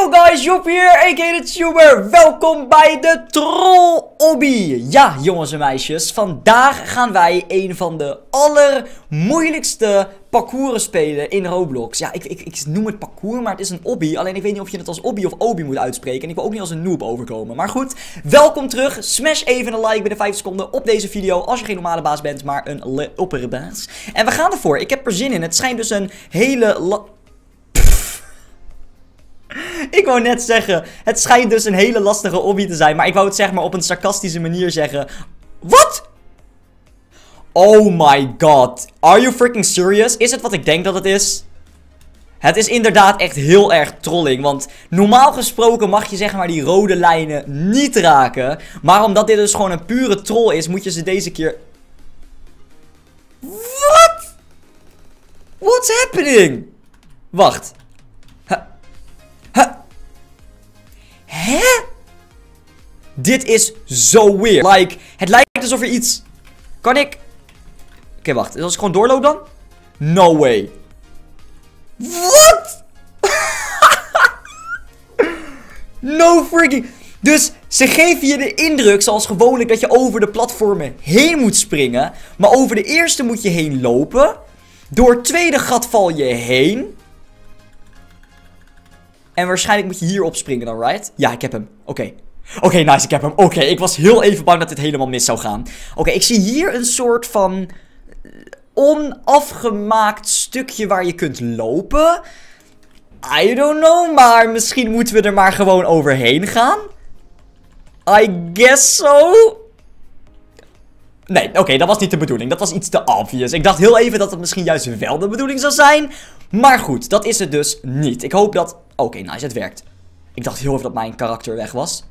Yo guys, Job hier, a.k.a. de Tuber. Welkom bij de Troll Obby. Ja, jongens en meisjes, vandaag gaan wij een van de allermoeilijkste parcours spelen in Roblox. Ja, ik noem het parcours, maar het is een obby. Alleen ik weet niet of je het als obby of obi moet uitspreken. En ik wil ook niet als een noob overkomen. Maar goed, welkom terug. Smash even een like bij de 5 seconden op deze video. Als je geen normale baas bent, maar een opperbaas. En we gaan ervoor. Ik heb er zin in. Het schijnt dus een hele... Ik wou net zeggen, het schijnt dus een hele lastige obby te zijn. Maar ik wou het zeg maar op een sarcastische manier zeggen. Wat? Oh my god. Are you freaking serious? Is het wat ik denk dat het is? Het is inderdaad echt heel erg trolling. Want normaal gesproken mag je zeg maar die rode lijnen niet raken. Maar omdat dit dus gewoon een pure troll is, moet je ze deze keer... Wat? What's happening? Wacht. Hè? Dit is zo weird. Like, het lijkt alsof er iets... Kan ik... Oké, wacht. Als ik gewoon doorloop dan? No way. Wat? No freaking... Dus ze geven je de indruk, zoals gewoonlijk, dat je over de platformen heen moet springen. Maar over de eerste moet je heen lopen. Door het tweede gat val je heen. En waarschijnlijk moet je hier opspringen dan, right? Ja, ik heb hem. Oké, nice, ik heb hem. Oké, ik was heel even bang dat dit helemaal mis zou gaan. Oké, ik zie hier een soort van... onafgemaakt stukje waar je kunt lopen. I don't know, maar misschien moeten we er maar gewoon overheen gaan. I guess so. Nee, oké, dat was niet de bedoeling. Dat was iets te obvious. Ik dacht heel even dat het misschien juist wel de bedoeling zou zijn. Maar goed, dat is het dus niet. Ik hoop dat... Oké, nice, het werkt. Ik dacht heel even dat mijn karakter weg was.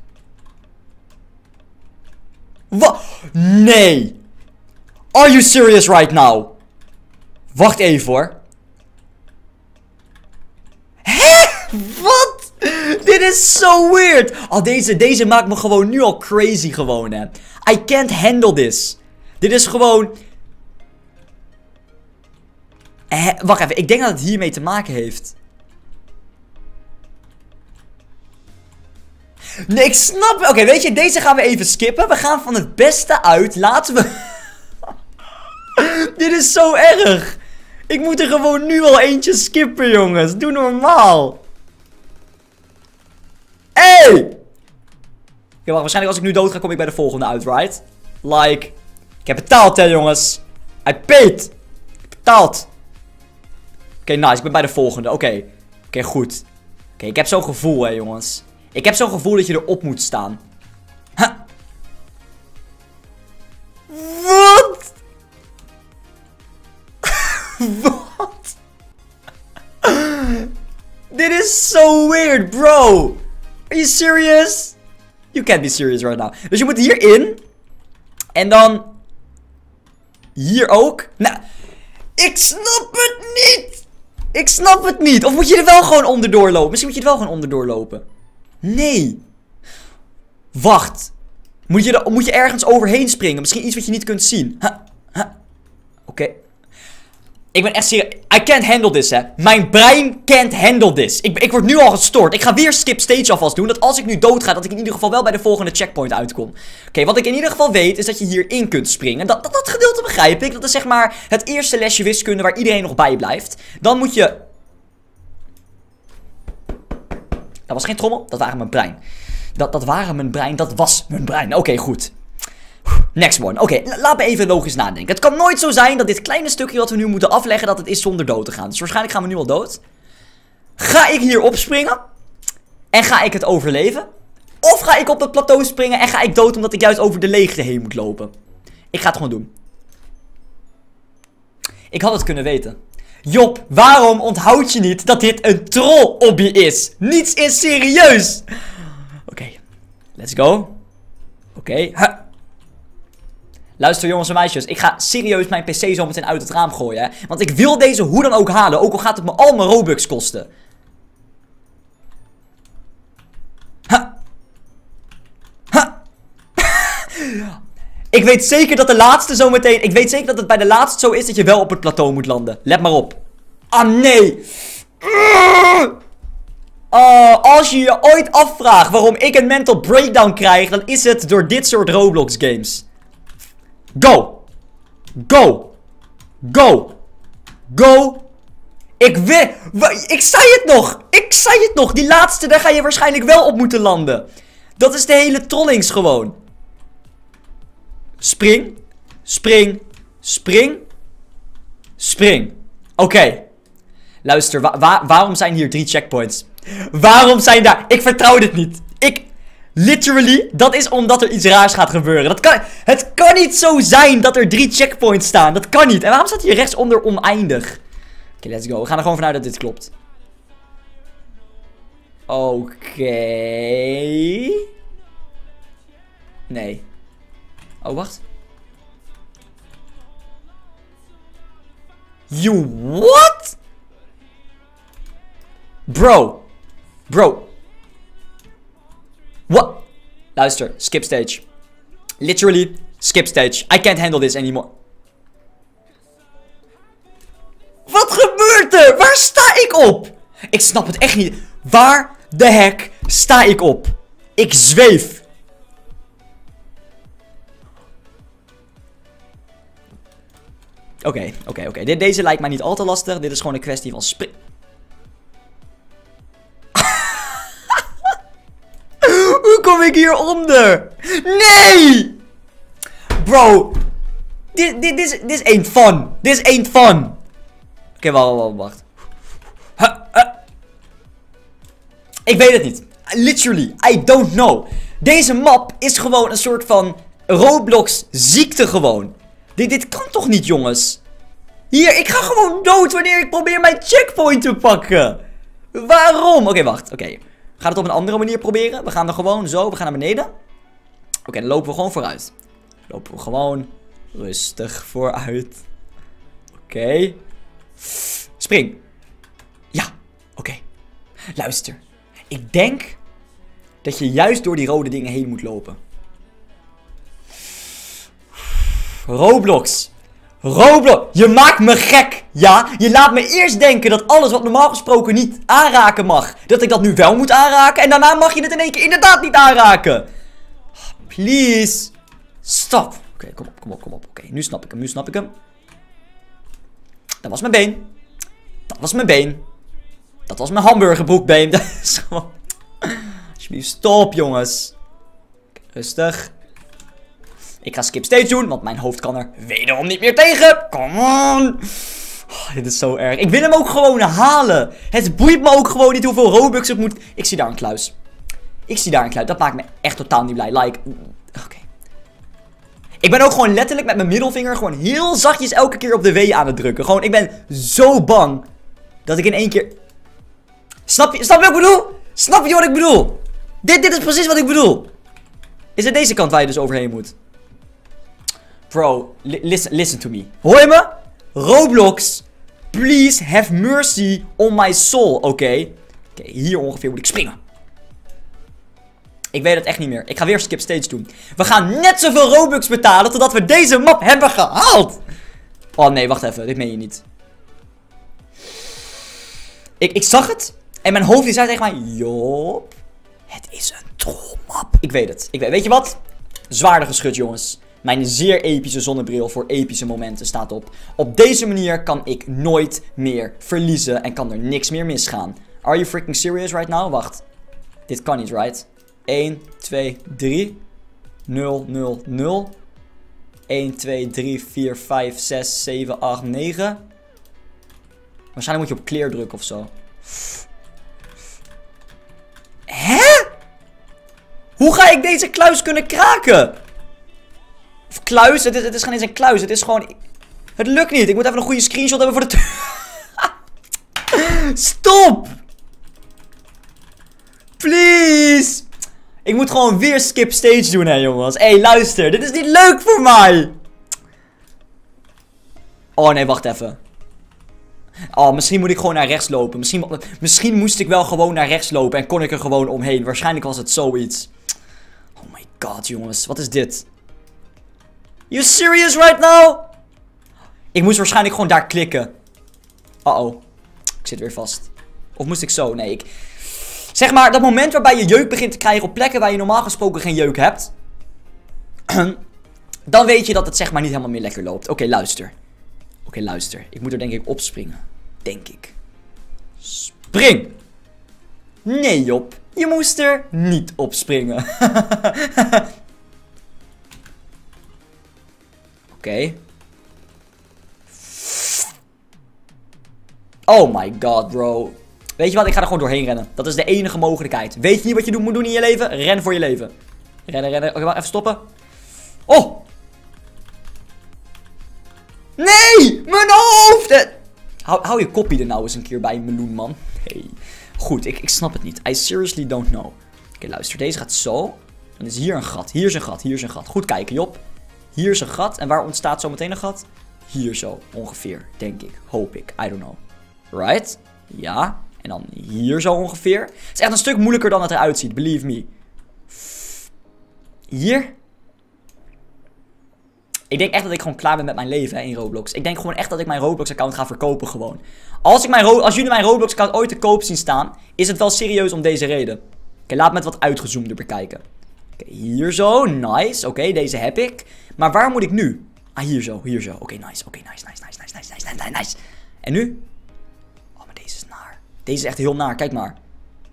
Wat? Nee. Are you serious right now? Wacht even hoor. Hè? Wat? Dit is zo weird. Oh, deze maakt me gewoon nu al crazy gewoon, hè. I can't handle this. Dit is gewoon... wacht even, ik denk dat het hiermee te maken heeft. Nee, ik snap... Oké, weet je, deze gaan we even skippen. We gaan van het beste uit. Laten we... Dit is zo erg. Ik moet er gewoon nu al eentje skippen, jongens. Doe normaal. Hey! Oké, wacht, waarschijnlijk als ik nu dood ga, kom ik bij de volgende uit, right? Like... Ik heb betaald, hè, jongens. I paid. Ik heb betaald. Oké, nice. Ik ben bij de volgende. Oké, goed. Oké, ik heb zo'n gevoel, hè, jongens. Ik heb zo'n gevoel dat je erop moet staan. Ha. Wat? Wat? Dit is so weird, bro. Are you serious? You can't be serious right now. Dus je moet hierin. En dan... Hier ook. Nou, ik snap het niet. Ik snap het niet. Of moet je er wel gewoon onderdoor lopen? Misschien moet je er wel gewoon onderdoor lopen. Nee. Wacht. Moet je ergens overheen springen? Misschien iets wat je niet kunt zien. Oké. Ik ben echt serieus. I can't handle this, hè. Mijn brein can't handle this. Ik word nu al gestoord. Ik ga weer skip stage alvast doen. Dat als ik nu doodga, dat ik in ieder geval wel bij de volgende checkpoint uitkom. Oké, wat ik in ieder geval weet, is dat je hierin kunt springen. Dat gedeelte begrijp ik. Dat is zeg maar het eerste lesje wiskunde waar iedereen nog bij blijft. Dan moet je... Dat was geen trommel, dat waren mijn brein. Dat waren mijn brein, dat was mijn brein. Oké, goed. Next one. Oké, laat me even logisch nadenken. Het kan nooit zo zijn dat dit kleine stukje wat we nu moeten afleggen, dat het is zonder dood te gaan. Dus waarschijnlijk gaan we nu al dood. Ga ik hier opspringen? En ga ik het overleven? Of ga ik op het plateau springen en ga ik dood omdat ik juist over de leegte heen moet lopen? Ik ga het gewoon doen. Ik had het kunnen weten. Job, waarom onthoud je niet dat dit een troll-obby is? Niets is serieus. Oké, let's go. Oké. Luister jongens en meisjes, ik ga serieus mijn PC zo meteen uit het raam gooien. Hè? Want ik wil deze hoe dan ook halen, ook al gaat het me al mijn Robux kosten. Ik weet zeker dat de laatste zo meteen... Ik weet zeker dat het bij de laatste zo is dat je wel op het plateau moet landen. Let maar op. Ah, nee. Als je je ooit afvraagt waarom ik een mental breakdown krijg, dan is het door dit soort Roblox games. Go! Go! Go! Go! Ik zei het nog! Ik zei het nog! Die laatste, daar ga je waarschijnlijk wel op moeten landen. Dat is de hele trollings gewoon. Spring. Spring. Spring. Spring. Oké. Luister, waarom zijn hier 3 checkpoints? Waarom zijn daar... Ik vertrouw dit niet. Literally, dat is omdat er iets raars gaat gebeuren. Het kan niet zo zijn dat er 3 checkpoints staan. Dat kan niet. En waarom staat hier rechtsonder oneindig? Oké, let's go. We gaan er gewoon vanuit dat dit klopt. Oké. Nee. Oh, wacht. You what? Bro. Bro. What? Luister, skip stage. Literally, skip stage. I can't handle this anymore. Wat gebeurt er? Waar sta ik op? Ik snap het echt niet. Waar de heck sta ik op? Ik zweef. Oké. Deze lijkt mij niet al te lastig. Dit is gewoon een kwestie van Hoe kom ik hieronder? Nee! Bro. Dit is ain't fun. This ain't fun. Oké, wacht. Ik weet het niet. Literally, I don't know. Deze map is gewoon een soort van Roblox ziekte gewoon. Dit kan toch niet, jongens? Hier, ik ga gewoon dood wanneer ik probeer mijn checkpoint te pakken. Waarom? Oké, wacht. Oké. Ga het op een andere manier proberen. We gaan er gewoon zo. We gaan naar beneden. Oké, dan lopen we gewoon vooruit. Lopen we gewoon rustig vooruit. Oké. Spring. Ja. Oké. Luister. Ik denk dat je juist door die rode dingen heen moet lopen. Roblox. Roblox. Je maakt me gek. Ja, je laat me eerst denken dat alles wat normaal gesproken niet aanraken mag, dat ik dat nu wel moet aanraken. En daarna mag je het in één keer inderdaad niet aanraken. Please. Stop. Oké, kom op. Oké, nu snap ik hem. Dat was mijn been. Dat was mijn hamburgerbroekbeen. Dat is gewoon... Alsjeblieft, stop, jongens. Rustig. Ik ga skip stage doen, want mijn hoofd kan er wederom niet meer tegen. Come on. Oh, dit is zo erg. Ik wil hem ook gewoon halen. Het boeit me ook gewoon niet hoeveel Robux ik moet... Ik zie daar een kluis. Dat maakt me echt totaal niet blij. Like... Oké. Ik ben ook gewoon letterlijk met mijn middelvinger gewoon heel zachtjes elke keer op de W aan het drukken. Gewoon, ik ben zo bang dat ik in één keer... Snap je wat ik bedoel? Snap je wat ik bedoel? Dit is precies wat ik bedoel. Is het deze kant waar je dus overheen moet? Bro, listen to me. Hoor je me? Roblox, please have mercy on my soul, oké? Oké, hier ongeveer moet ik springen. Ik weet het echt niet meer. Ik ga weer skip stage doen. We gaan net zoveel Robux betalen totdat we deze map hebben gehaald. Oh nee, wacht even. Dit meen je niet. Ik zag het. En mijn hoofd zei tegen mij... Joop, het is een trollmap. Ik weet het. Weet je wat? Zwaarder geschud, jongens. Mijn zeer epische zonnebril voor epische momenten staat op. Op deze manier kan ik nooit meer verliezen en kan er niks meer misgaan. Are you freaking serious right now? Wacht. Dit kan niet, right? 1, 2, 3. 0, 0, 0. 1, 2, 3, 4, 5, 6, 7, 8, 9. Waarschijnlijk moet je op clear drukken of zo. Hè? Hoe ga ik deze kluis kunnen kraken? Of kluis? Het is geen eens een kluis. Het is gewoon... Het lukt niet. Ik moet even een goede screenshot hebben voor de... Stop! Please! Ik moet gewoon weer skip stage doen, hè, jongens. Hé, luister. Dit is niet leuk voor mij. Oh, nee, wacht even. Oh, misschien moet ik gewoon naar rechts lopen. Misschien moest ik wel gewoon naar rechts lopen en kon ik er gewoon omheen. Waarschijnlijk was het zoiets. Oh my god, jongens. Wat is dit? You serious right now? Ik moest waarschijnlijk gewoon daar klikken. Uh-oh. Ik zit weer vast. Of moest ik zo? Nee, Zeg maar, dat moment waarbij je jeuk begint te krijgen op plekken waar je normaal gesproken geen jeuk hebt. Dan weet je dat het zeg maar niet helemaal meer lekker loopt. Oké, luister. Oké, luister. Ik moet er denk ik opspringen. Denk ik. Spring! Nee, Job. Je moest er niet op springen. Oké. Oh my god, bro. Weet je wat? Ik ga er gewoon doorheen rennen. Dat is de enige mogelijkheid. Weet je niet wat je moet doen in je leven? Ren voor je leven. Rennen, rennen. Oké, wacht, even stoppen. Oh! Nee! Mijn hoofd! Hou je koppie er nou eens een keer bij, meloen, man. Nee. Goed, ik snap het niet. I seriously don't know. Oké, luister. Deze gaat zo. Dan is hier een gat. Hier is een gat. Hier is een gat. Goed kijken, Job. Hier is een gat. En waar ontstaat zo meteen een gat? Hier zo, ongeveer. Denk ik. Hoop ik. I don't know. Right? Ja. En dan hier zo ongeveer. Het is echt een stuk moeilijker dan het eruit ziet. Believe me. Hier. Ik denk echt dat ik gewoon klaar ben met mijn leven hè, in Roblox. Ik denk gewoon echt dat ik mijn Roblox-account ga verkopen gewoon. Als jullie mijn Roblox-account ooit te koop zien staan, is het wel serieus om deze reden. Oké, laat me het wat uitgezoomder bekijken. Oké, hier zo. Nice. Oké, deze heb ik. Maar waar moet ik nu? Ah, hier zo. Hier zo. Oké, nice. Oké, nice. Nice. En nu? Oh, maar deze is naar. Deze is echt heel naar. Kijk maar.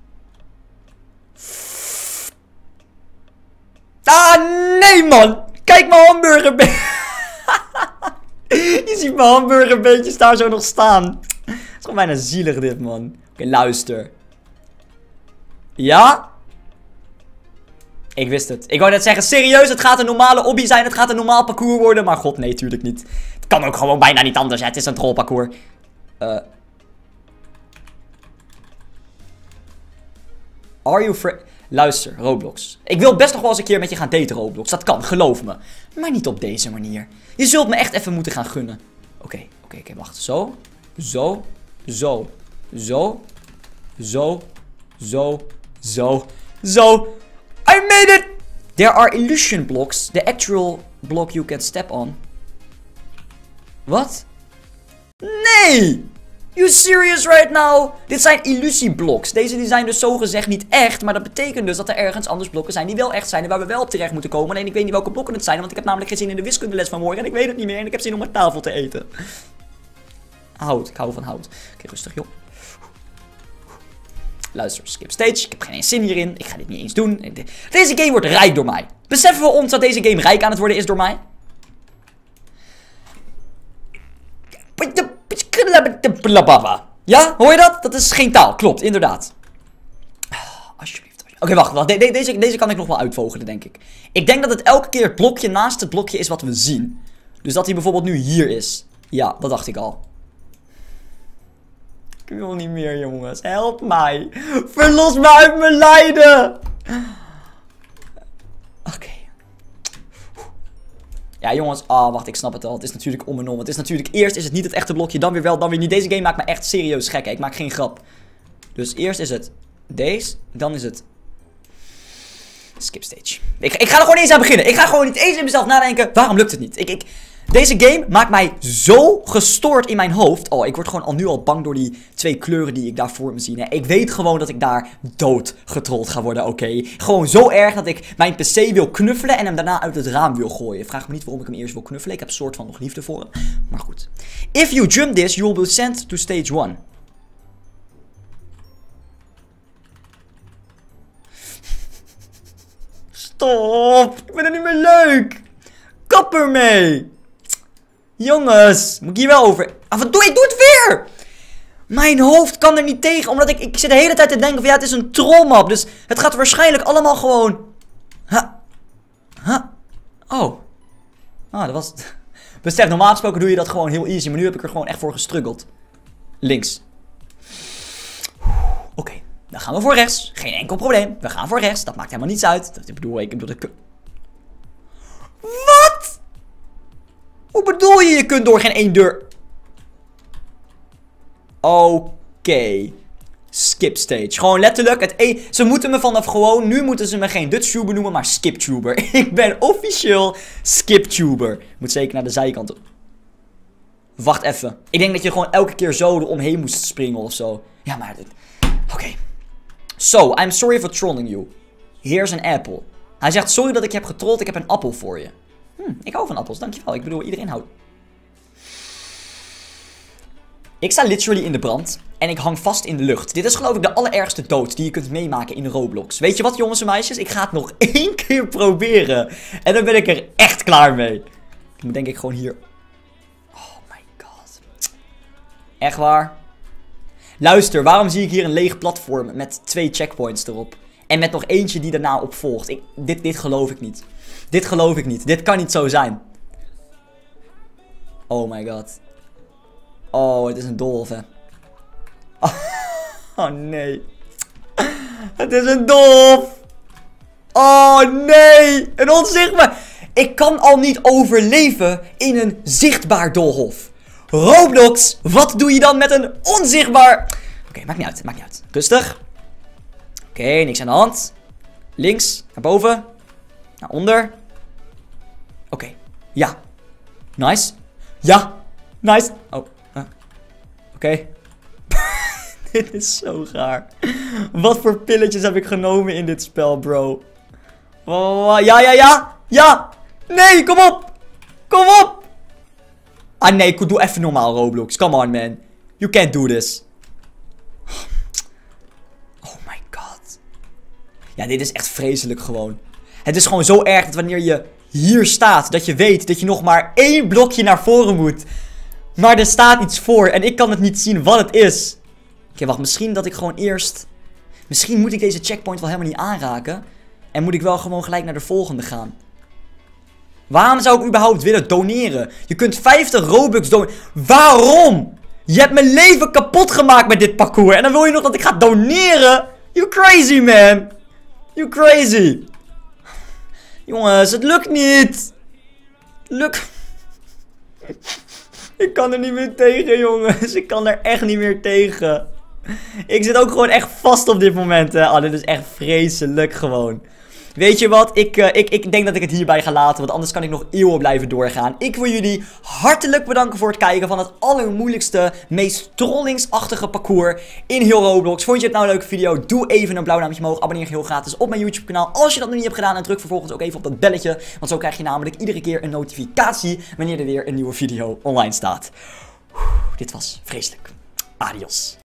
Ah, nee, man. Kijk mijn hamburgerbeentjes. Je ziet mijn hamburgerbeentjes daar zo nog staan. Het is gewoon bijna zielig dit, man. Oké, luister. Ja? Ik wist het. Ik wou net zeggen, serieus, het gaat een normale obby zijn. Het gaat een normaal parcours worden. Maar god, nee, tuurlijk niet. Het kan ook gewoon bijna niet anders. Hè. Het is een trollparcours. Are you free? Luister, Roblox. Ik wil best nog wel eens een keer met je gaan daten, Roblox. Dat kan, geloof me. Maar niet op deze manier. Je zult me echt even moeten gaan gunnen. Oké, wacht. Zo. Zo. Zo. Zo. Zo. Zo. Zo. Zo. I made it! There are illusion blocks. The actual block you can step on. Wat? Nee! You serious right now? Dit zijn illusieblocks. Deze die zijn dus zogezegd niet echt. Maar dat betekent dus dat er ergens anders blokken zijn die wel echt zijn. En waar we wel op terecht moeten komen. Alleen ik weet niet welke blokken het zijn. Want ik heb namelijk geen zin in de wiskundeles van morgen. En ik weet het niet meer. En ik heb zin om mijn tafel te eten. Hout. Ik hou van hout. Oké, rustig joh. Luister, skip stage. Ik heb geen eens zin hierin. Ik ga dit niet eens doen. Deze game wordt rijk door mij. Beseffen we ons dat deze game rijk aan het worden is door mij? Ja, hoor je dat? Dat is geen taal. Klopt, inderdaad. Alsjeblieft. Oké, wacht. Deze kan ik nog wel uitvogelen, denk ik. Ik denk dat het elke keer het blokje naast het blokje is wat we zien. Dus dat hij bijvoorbeeld nu hier is. Ja, dat dacht ik al. Ik wil niet meer, jongens. Help mij. Verlos me uit mijn lijden. Oké. Ja, jongens. Ah, wacht. Ik snap het al. Het is natuurlijk om en om. Het is natuurlijk... Eerst is het niet het echte blokje. Dan weer wel. Dan weer niet. Deze game maakt me echt serieus gek. Hè. Ik maak geen grap. Dus eerst is het deze. Dan is het... Skip stage. Ik ga er gewoon eens aan beginnen. Ik ga gewoon niet eens in mezelf nadenken. Waarom lukt het niet? Deze game maakt mij zo gestoord in mijn hoofd. Oh, ik word gewoon nu al bang door die twee kleuren die ik daar voor me zie. Hè. Ik weet gewoon dat ik daar doodgetrold ga worden, oké? Gewoon zo erg dat ik mijn PC wil knuffelen en hem daarna uit het raam wil gooien. Vraag me niet waarom ik hem eerst wil knuffelen. Ik heb een soort van nog liefde voor hem. Maar goed. If you jump this, you will be sent to stage 1. Stop! Ik vind het niet meer leuk! Kap ermee! Jongens, moet ik hier wel over... Ah, wat doe ik? Doe het weer! Mijn hoofd kan er niet tegen, omdat ik zit de hele tijd te denken van ja, het is een trollmap. Dus het gaat waarschijnlijk allemaal gewoon... Oh. Ah, dat was... Besef, normaal gesproken doe je dat gewoon heel easy, maar nu heb ik er gewoon echt voor gestruggeld. Links. Oké, dan gaan we voor rechts. Geen enkel probleem. We gaan voor rechts. Dat maakt helemaal niets uit. Ik bedoel... Wat? Hoe bedoel je? Je kunt door geen één deur... Oké. Skip stage. Gewoon letterlijk ze moeten me vanaf gewoon... Nu moeten ze me geen DutchTuber noemen, maar SkipTuber. Ik ben officieel SkipTuber. Moet zeker naar de zijkant. Wacht even. Ik denk dat je gewoon elke keer zo eromheen moest springen of zo. Ja, maar... Oké. So, I'm sorry for trolling you. Here's an apple. Hij zegt, sorry dat ik je heb getrold, ik heb een appel voor je. Ik hou van appels, dankjewel. Ik bedoel, iedereen houdt. Ik sta literally in de brand. En ik hang vast in de lucht. Dit is geloof ik de allerergste dood die je kunt meemaken in Roblox. Weet je wat, jongens en meisjes? Ik ga het nog 1 keer proberen. En dan ben ik er echt klaar mee. Ik moet denk ik gewoon hier... Oh my god. Echt waar? Luister, waarom zie ik hier een leeg platform met 2 checkpoints erop? En met nog eentje die daarna opvolgt. Dit geloof ik niet. Dit geloof ik niet. Dit kan niet zo zijn. Oh my god. Oh, het is een dolf, hè. Oh nee. Het is een dolf. Oh nee. Een onzichtbaar. Ik kan al niet overleven in een zichtbaar doolhof. Roblox, wat doe je dan met een onzichtbaar... Oké, maakt niet uit, maakt niet uit. Rustig. Oké, niks aan de hand. Links, naar boven. Naar onder. Oké, ja. Nice. Ja, nice. Oh, oké. Dit is zo gaar. Wat voor pilletjes heb ik genomen in dit spel, bro? Oh, ja, ja, ja. Ja. Nee, kom op. Kom op. Ah nee, doe even normaal, Roblox. Come on, man. You can't do this. Oh my god. Ja, dit is echt vreselijk gewoon. Het is gewoon zo erg dat wanneer je hier staat, dat je weet dat je nog maar 1 blokje naar voren moet. Maar er staat iets voor en ik kan het niet zien wat het is. Oké, wacht. Misschien dat ik gewoon eerst... Misschien moet ik deze checkpoint wel helemaal niet aanraken. En moet ik wel gewoon gelijk naar de volgende gaan. Waarom zou ik überhaupt willen doneren? Je kunt 50 Robux doneren. Waarom? Je hebt mijn leven kapot gemaakt met dit parcours. En dan wil je nog dat ik ga doneren? You crazy, man. You crazy. Jongens, het lukt niet. Lukt... Ik kan er niet meer tegen, jongens. Ik kan er echt niet meer tegen. Ik zit ook gewoon echt vast op dit moment, hè. Oh, dit is echt vreselijk gewoon. Weet je wat? Ik denk dat ik het hierbij ga laten. Want anders kan ik nog eeuwen blijven doorgaan. Ik wil jullie hartelijk bedanken voor het kijken van het allermoeilijkste, meest trollingsachtige parcours in heel Roblox. Vond je het nou een leuke video? Doe even een blauw duimpje omhoog. Abonneer je heel gratis op mijn YouTube kanaal. Als je dat nog niet hebt gedaan. En druk vervolgens ook even op dat belletje. Want zo krijg je namelijk iedere keer een notificatie wanneer er weer een nieuwe video online staat. Dit was vreselijk. Adios.